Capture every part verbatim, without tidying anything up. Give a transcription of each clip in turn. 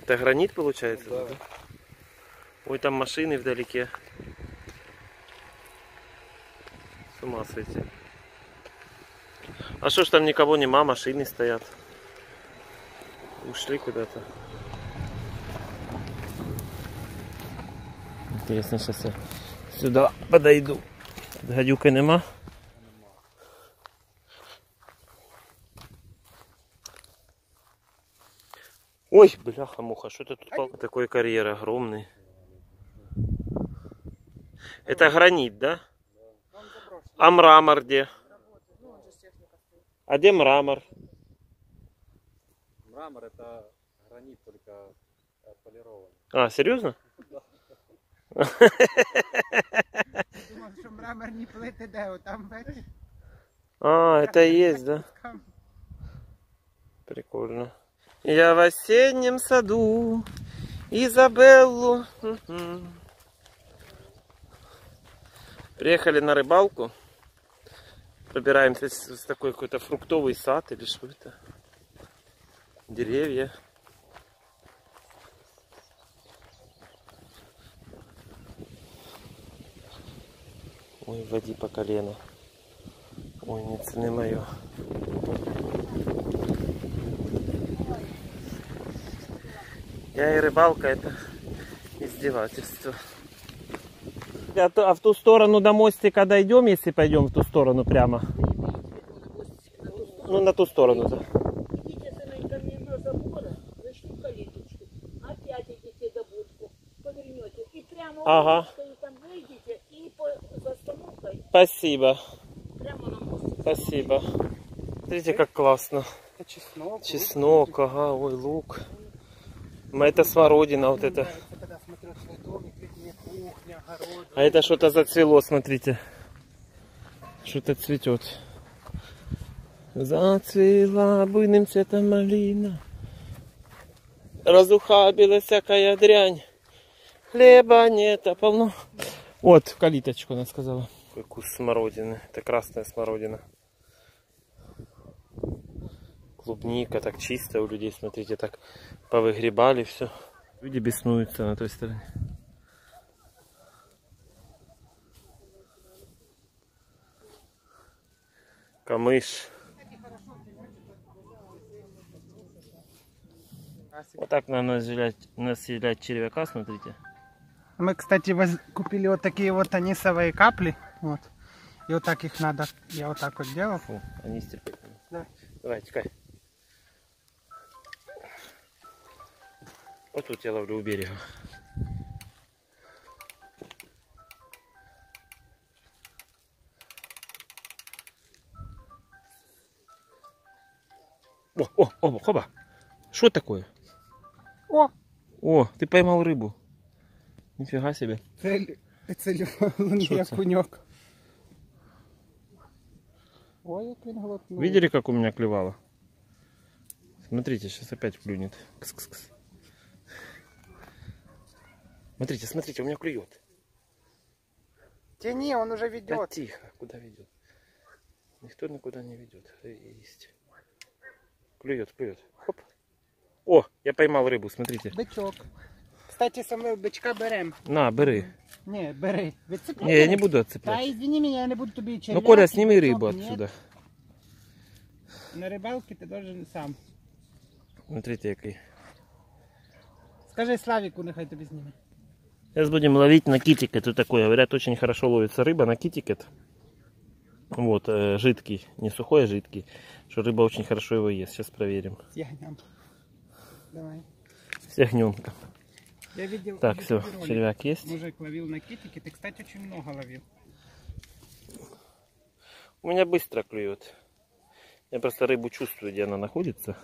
Это гранит получается? Да. Да? Ой, там машины вдалеке. С ума сойти. А что ж там никого нема, машины стоят. Ушли куда-то. Интересно, сейчас я сюда подойду. Гадюка нема? Ой, бляха-муха, что это тут такой карьер огромный? Это гранит, да? А мрамор где? А где мрамор? Мрамор это гранит, только полированный. А, серьезно? Думав, що мраморні плити де, отам бачиш? А, это и есть, да? Прикольно. Я в осеннем саду Изабеллу. Угу. Приехали на рыбалку. Пробираемся в такой какой-то фруктовый сад или что это? Деревья. Ой, в воде по колено. Ой, не цены мое. Я и рыбалка, это издевательство. А, то, а в ту сторону до мостика дойдем, если пойдем в ту сторону прямо? Ну, на ту сторону, да. Идите за мимо забора, зашли в калиточку, опять идите до будку, повернете и прямо Ага. и там выйдете и по за остановкой Спасибо. прямо на мост. Спасибо. Смотрите, как классно. Це чеснок. Чеснок, ага, ой, лук. Это смородина вот это. Когда смотрю свой домик, видно кухня, огород. А это что-то зацвело, смотрите. Что-то цветет. Зацвела буйным цветом малина. Разухабилась всякая дрянь. Хлеба нет, а полно. Вот, в калиточку она сказала. Какой кус смородины. Это красная смородина. Клубника, так чисто у людей, смотрите, так повыгребали все. Люди беснуются на той стороне. Камыш. Вот так надо населять, населять червяка, смотрите. Мы, кстати, воз... купили вот такие вот анисовые капли. Вот. И вот так их надо. Я вот так вот делал. Фу, они стерпительные. Да. Давай, текай. Вот тут я ловлю у берега. О, о, о, хоба. Что такое? О! О, ты поймал рыбу. Нифига себе. Цель... Целюваний окунек. Ой, як він глотнув. Видели, как у меня клевало? Смотрите, сейчас опять клюнет. Кс-кс-кс. Смотрите, смотрите, у меня клюет. Тяни, он уже Да ведет. тихо, куда ведет? Никто никуда не ведет. Есть. Клюет, клюет. Хоп. О, я поймал рыбу, смотрите. Бичок. Кстати, саме бичка берем. На, бери. Не, бери. Відцепляй. Не, я не буду Та отцеплять. извини меня, я не буду тобі Ну, черв'як. Коля, сними бичок, рыбу ні. отсюда. На рибалки ти должен сам. Смотрите, який. Скажи Славіку, нехай тобі зніме. Сейчас будем ловить на китикет. Вот такой, говорят, очень хорошо ловится рыба на китикет. Вот, э, жидкий, не сухой, а жидкий. Что рыба очень хорошо его ест. Сейчас проверим. З ягням. Давай. С ягненком. Я видел. Так, в все, Ютубе ролик. червяк есть. Мужик ловил на китике. Ты, кстати, очень много ловил. У меня быстро клюет. Я просто рыбу чувствую, где она находится.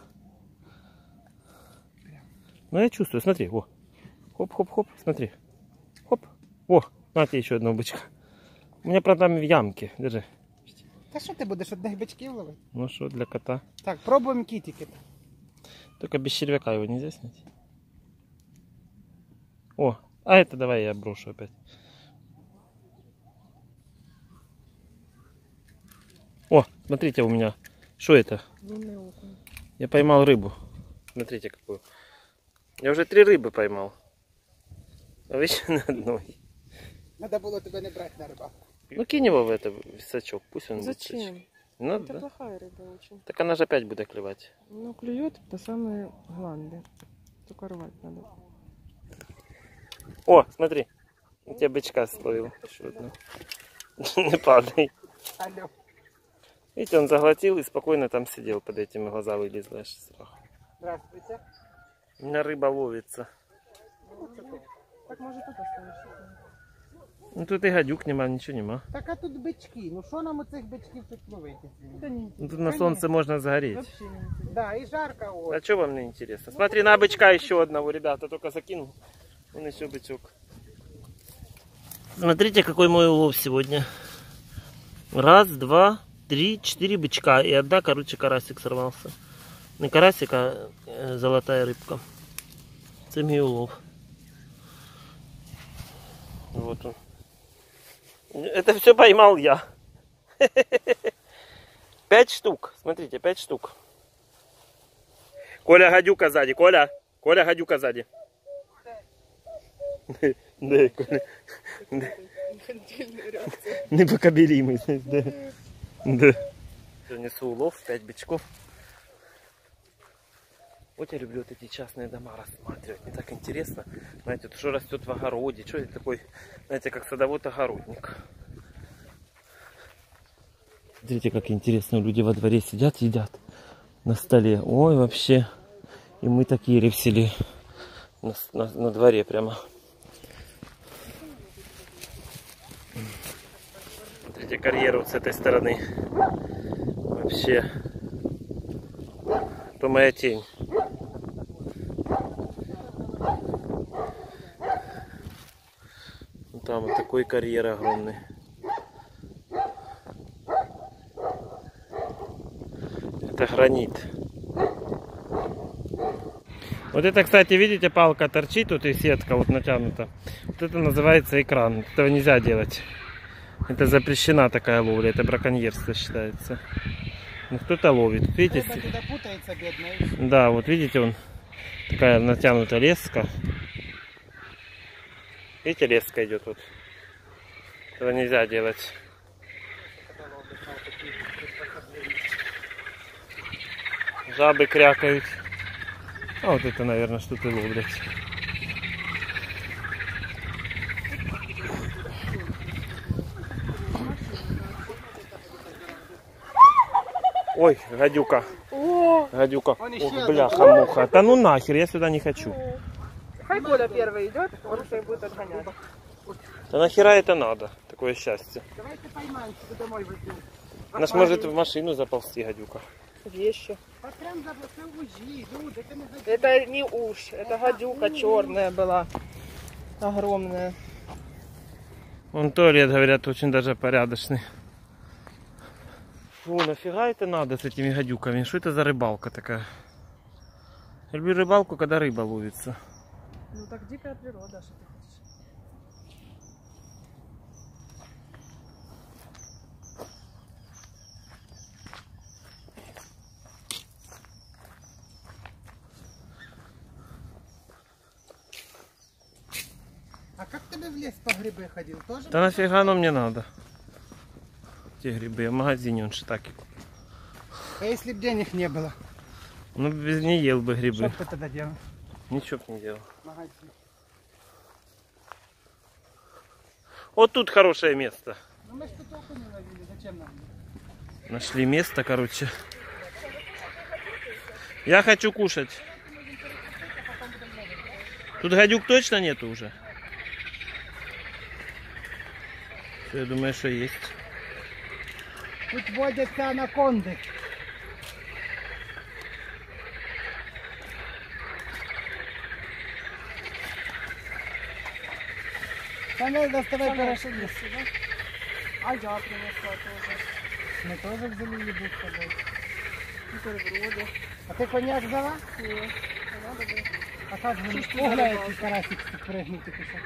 Ну, я чувствую, смотри, во. Хоп-хоп-хоп, смотри. Хоп. О, на тебе еще одного бычка. У меня, правда, там в ямке. Держи. Та що ти будеш одних бичків ловити? Ну что, для кота. Так, пробуємо китики. Только без червяка его нельзя снять. О, а это давай я брошу опять. О, смотрите у меня. Что это? Я поймал рыбу. Смотрите какую. Я уже три рыбы поймал. А вы еще на одной. Надо было тебя не брать на рыбалку. Ну кинь его в это сачок, пусть он Зачем? будет сачок. Надо, Это да? плохая рыба очень. Так она же опять будет клевать. Ну, клюет по самые гланды. Только рвать надо. О, смотри, у тебя бычка словил. Еще одну. Не падай. Алло. Видите, он заглотил и спокойно там сидел, под этими глаза вылезла аж сверху. Здравствуйте. У меня рыба ловится. Так может тут оставишься. Ну тут и гадюк нема, ничего нема. Так а тут бички. Ну що нам у цих бичків тут ловити? Да не Ну, тут на солнце можно загореть. вообще не интересно. Да, і жарко ось. А что вам не интересно? Смотри, на бычка еще одного, ребята, только закинул. Вон еще бычок. Смотрите, какой мой улов сегодня. Раз, два, три, четыре бычка. И одна, короче, карасик сорвался. Не карасик, а э, золотая рыбка. Это мой улов. Вот он. Это все поймал я. Пять штук. Смотрите, пять штук. Коля, гадюка сзади. Коля, Коля, гадюка сзади. Да, Коля. Непокобелимый. Да. Да. Несу улов, пять бычков. Вот я люблю вот эти частные дома рассматривать. Мне так интересно. Знаете, вот что растет в огороде. Что это такой, знаете, как садовод-огородник. Смотрите, как интересно. Люди во дворе сидят, едят на столе. Ой, вообще. И мы такие ревсели на, на, на дворе прямо. Смотрите, карьеру вот с этой стороны. Вообще. То моя тень. Там вот такой карьер огромный. Это гранит. Вот это, кстати, видите, палка торчит тут и сетка вот натянута. Вот это называется экран. Этого нельзя делать. Это запрещена такая ловля. Это браконьерство считается. Ну кто-то ловит. Видите? Рыба туда путается, бедная. Да, вот видите, он такая натянутая леска. Видите, леска идет вот. Этого нельзя делать. Жабы крякают. А вот это, наверное, что-то ловлять. Ой, гадюка. О, Гадюка. Он Ох, исчез. бляха-муха. Да ну нахер, я сюда не хочу. хай Коля первый идет, он все будет отгонять. Да нахера это надо? Такое счастье. Давайте поймаем, что домой возьмем. Наш может в машину заползти, гадюка. Вещи. А прям за це ужі, люди, це не за Это не уж, это гадюка черная была. Огромная. Вон туалет, говорят, очень даже порядочный. Фу, нафига это надо с этими гадюками? Что это за рыбалка такая? Я люблю рыбалку, когда рыба ловится. Ну так дикая природа, что ты хочешь. А как тебе в лес по грибы ходил? Тоже? Да нафига оно мне надо? Те грибы, я в магазине он шитаки. А если бы денег не было? Ну, без не ел бы Что грибы. бы ты тогда делал? Ничего б не делал. В магазине. Вот тут хорошее место. Ну мы ж тут толку не ловили, зачем нам? Нашли место, короче. Я хочу кушать. Тут гадюк точно нету уже? Всё, я думаю, что есть. Тут водятся анаконды. Саня, доставай порошок. А я принесла тоже. Мы тоже взяли еду с собой. Бутерброды. А ты коньяк взяла? Нет, не надо было. А как же Чисто Ого, зарыбался. який карасик прыгнет тільки що.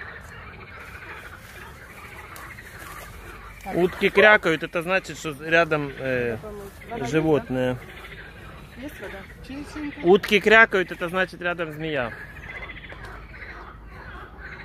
Утки крякают, это значит, что рядом э, Вода животное. Есть вода? Чистенько. Утки крякают, это значит рядом змея.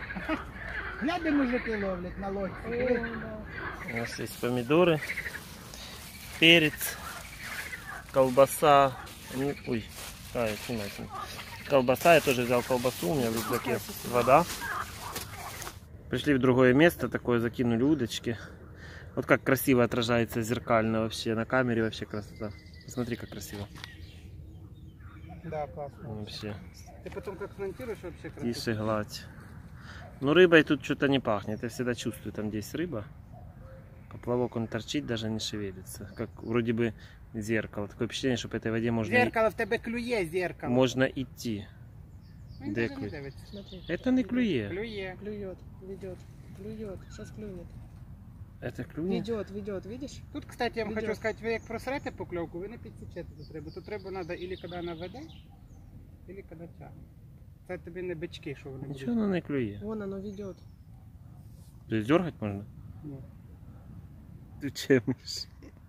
Глянь, мужики ловлять на лодке. У нас есть помидоры, перец, колбаса. Ну, ой, а, я снимаю. Колбаса, я тоже взял колбасу, у меня в рюкзаке вода. Пришли в другое место, такое закинули удочки. Вот как красиво отражается зеркально вообще, на камере вообще красота. Посмотри, как красиво. Да, классно. Вообще. Ты потом как смонтируешь вообще красиво? Тише гладь. Ну рыбой тут что-то не пахнет, я всегда чувствую, там здесь рыба. Поплавок он торчит, даже не шевелится. Как вроде бы зеркало. Такое впечатление, что по этой воде можно, Зеркало в тебе клює, зеркало. можно идти. Він Де даже не клює? дивиться. Смотри. Это не клюе. Клює. Клюет, ведет, клюет, сейчас клюнет. Это клюе? Ведет, ведет, видишь? Тут, кстати, я вам Веде. хочу сказати, ви як просрете покльовку, ви не підсічете тут рибу. Тут рибу треба ілі коли вона веде, ілі коли тягне. Це тобі не бички, що вони Ничего оно не клюе. Вон оно ведет. Здесь дергать можно? Ні. Ты чемишь?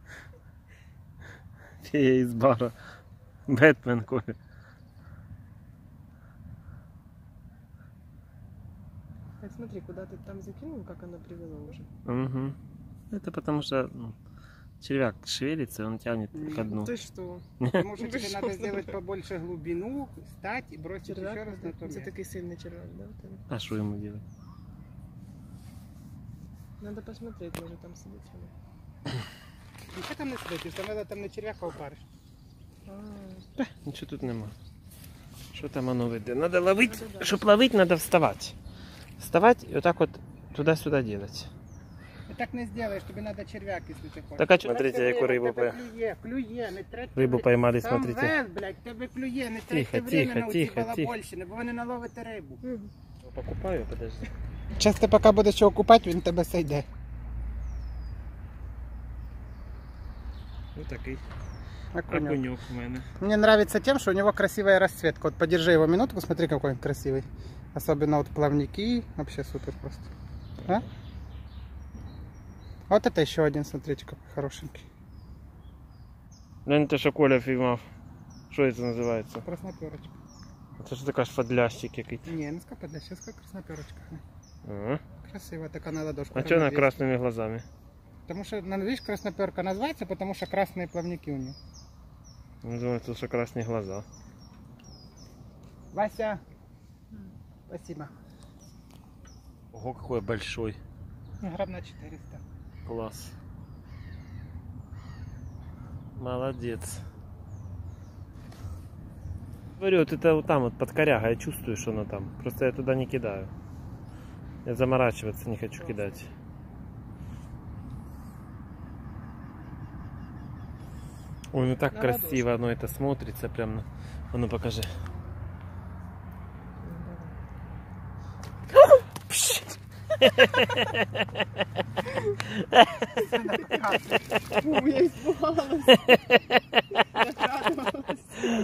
Фея из бара. Бэтмен, Коля. Так смотри, куда ты там закинул, как оно привело уже. Угу. Это потому что ну, червяк шевелится, он тянет ко дну. Ты что? Тому що Ви тобі що, треба зробити побольше глибину, стати і бросити ще Червяк? раз на то Это місце. такой сильный червяк, да? у тебя? А что ему делать? Надо посмотреть, может там сидит. или нет. Нічого там не сидить, там треба там не черв'яка опариш. А, Ничего тут нема. Что там оно ведет? Надо ловить. Надо, да. Чтобы ловить, надо вставать. Вставать и вот так вот туда-сюда делать. Ти так не зробиш, тобі треба черв'як, якщо ти хочеш. Так, а чё- Смотрите, яку рибу Тебе по- клює, клює, не трать Рибу время. поймали, Там смотрите. вес, блядь, тебе клює, не Тихо, тратьте тихо, время на тихо, оці тихо. балабольщини, бо ви не наловите рибу. мгм. Покупаю, подожди. Зараз ти поки будеш його купати, він тебе сойде. Вот такой Окунек. окунек у мене. Мне нравится тем, что у него красивая расцветка. Вот подержи его минутку, смотри, какой он красивый. Особенно вот плавники, вообще супер просто. А? Вот это еще один, смотрите, какой хорошенький. Ну это що Коля піймав. Що це називається? Красноперочка. Це ж така ж фадлящик якийсь. Не, ну сколько для сейчас как красноперочка. Ага. Красиво, такая на ладошку. А что она равновесие. красными глазами? Потому что, ну, видишь, красноперка называется, потому что красные плавники у нее. Ну, думаю, это что красные глаза. Вася, спасибо. Ого, какой большой. Грамм на четыреста. Класс. Молодец. Говорю, вот это вот там вот под коряга, я чувствую, что оно там. Просто я туда не кидаю. Я заморачиваться не хочу кидать. Ой, ну так На красиво оно это смотрится прям. на- А ну покажи. Фу, я испугалась. Я радовалась.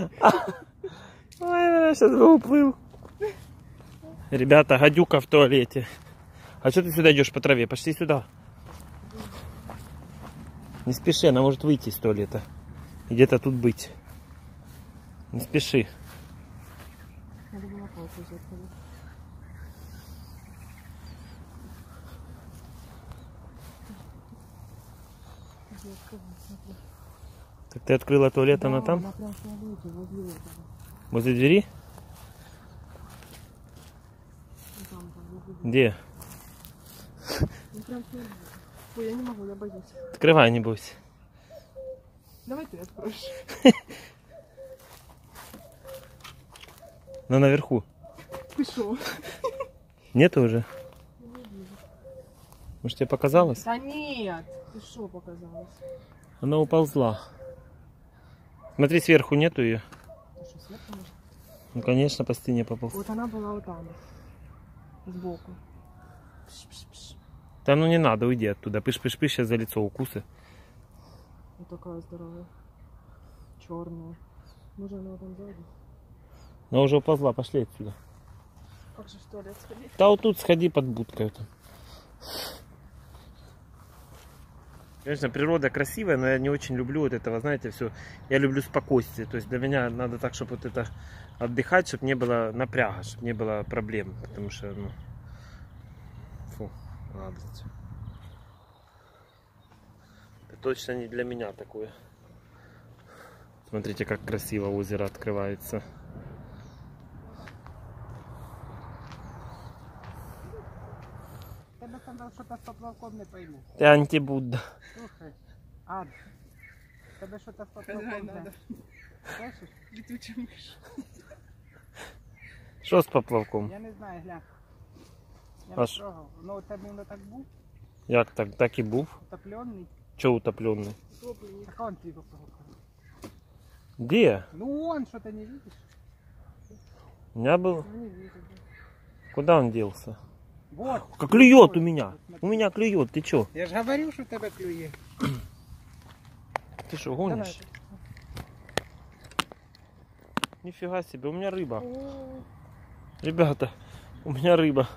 Ой, сейчас бы уплыл. Ребята, гадюка в туалете. А что ты сюда идешь по траве? Пошли сюда. Не спеши, она может выйти из туалета. И где-то тут быть. Не спеши. Надо было палку взять. надо. Так ты открыла туалет, Да, она там? Она прям в туалете, возле этого. Возле двери? Ну, там, там, возле двери. Где? Ну, прям в туалете. Ой, я не могу, я боюсь. Открывай, не бойся. Давай ты откроешь. Но наверху. Ты шо? Нету уже? Может тебе показалось? Да нет! Ты шо показалось? Она уползла. Смотри, сверху нету ее. Ты что, сверху может? Ну конечно, по стене пополз. Вот она была вот там. Сбоку. Пш-пш-пш. Да ну не надо, уйди оттуда. Пыш-пыш-пыш, сейчас за лицо укусы. Вот такая здоровая. Черная. Может она там сзади? Она уже уползла, пошли отсюда. Как же в туалет сходить? Да вот тут сходи под будкой. Там. Конечно, природа красивая, но я не очень люблю вот этого, знаете, все. Я люблю спокойствие. То есть для меня надо так, чтобы вот это отдыхать, чтобы не было напряга, чтобы не было проблем. Потому что, ну, гладить. Это точно не для меня такое. Смотрите, как красиво озеро открывается. Тебе там что-то с поплавком не пойму. Ты антибудда. Слухай, Ад, тебе что-то с поплавком не... Слышиш? Летучая мышь. Що з поплавком? Я не знаю, глянь. Я А не ш- трогав. Ну, у тебе воно так був, Як так? Так і був? утоплений. Чо утоплений? Так он твій поплавок. Де? Ну, он, что ты не видишь? У меня был... Куда он делся? Вот. Как клюет у меня. У меня клюет. Ты чё? Я же говорю, что тебе клює. Ты что, гонишь? Нифига себе, у меня рыба. Ребята, у меня рыба.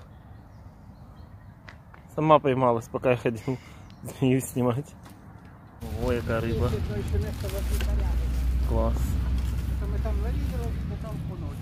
Сама поймалась, пока я ходил змею снимать. Ой, какая рыба. Класс. Это мы там ловили, потом кунули.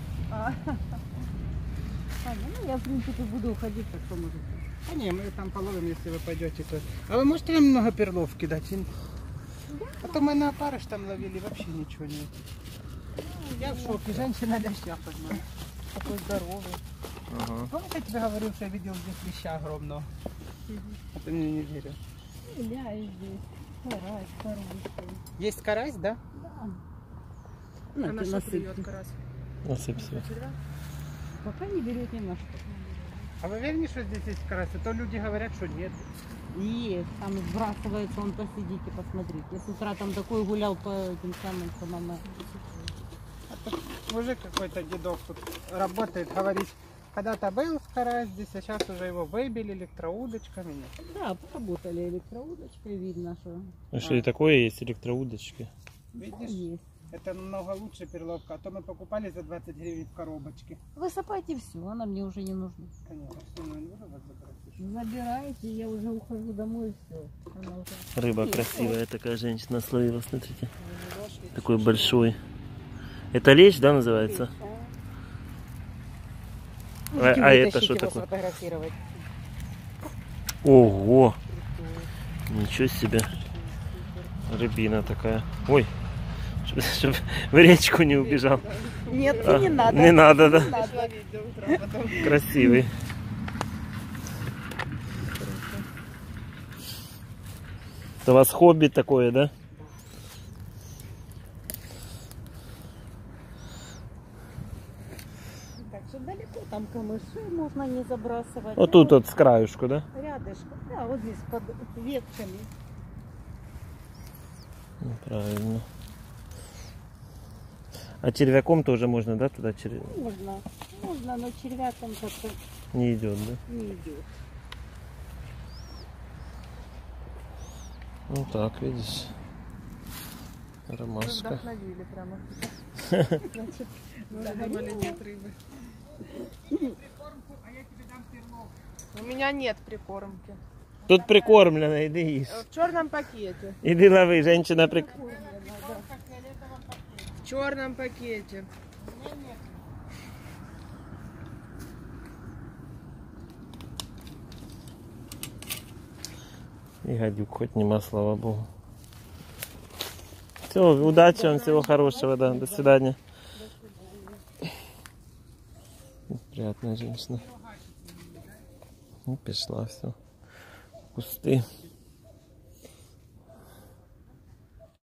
Аня, ну я в принципе буду уходить, так что может быть. А не, мы там половим, если вы пойдете. То... А вы можете нам много перловки дать? А то мы на опарыш там ловили, вообще ничего нет. Я в шоке, женщина леща подняла. Такой здоровый. Ага. Помнишь, я тебе говорил, что я видел здесь леща огромного? А ты мне не верил. Ля и здесь. Карась, хороший. Есть карась, да? На, Она ты что насыпь. клюет как раз? Насыпь себе. Пока не берет ни на что. А вы верите, что здесь есть карась? А то люди говорят, что нет. Есть, там сбрасывается, он посидите, посмотрите. Я с утра там такой гулял по этим самым, что мама. Мужик какой-то дедок тут работает, говорит, когда-то был карась здесь, а сейчас уже его выбили электроудочками. Нет. Да, поработали электроудочкой, видно, что А что и такое есть, электроудочки? Видишь, есть. это намного лучше перловка, а то мы покупали за двадцать гривен в коробочке. Высыпайте все, она мне уже не нужна. Конечно, что не буду вас забрать. Забирайте, я уже ухожу домой, все. Она уже... Рыба красивая такая, женщина словила, смотрите. Такой большой. Это лещ, да, называется? А, а это что такое? Сфотографировать. Ого! Ничего себе. Рыбина такая. Ой, чтобы в речку не убежал. Нет, А, не надо. Не надо, да? Ловить до утра потом. Красивый. Это у вас хобби такое, да? Так что далеко там камыши можно не забрасывать. Вот тут вот с краюшку, да? Рядышком. Да, вот здесь под ветками. Ну, правильно. А червяком тоже можно, да, туда червяк? Можно. Можно, но червяком как-то Не идет, да? не идет. Ну так, видишь. Ромашка. Вдохновили прямо. Значит, мы думали, нет рыбы. У меня нет прикормки. Тут прикормлено, иди ешь. В черном пакете. Иди лови, женщина прик... В черном пакете. И гадюк хоть нема, слава богу. Все, удачи вам, всего хорошего, да. До свидания. Приятная женщина. Ну, пішла, все. Кусти.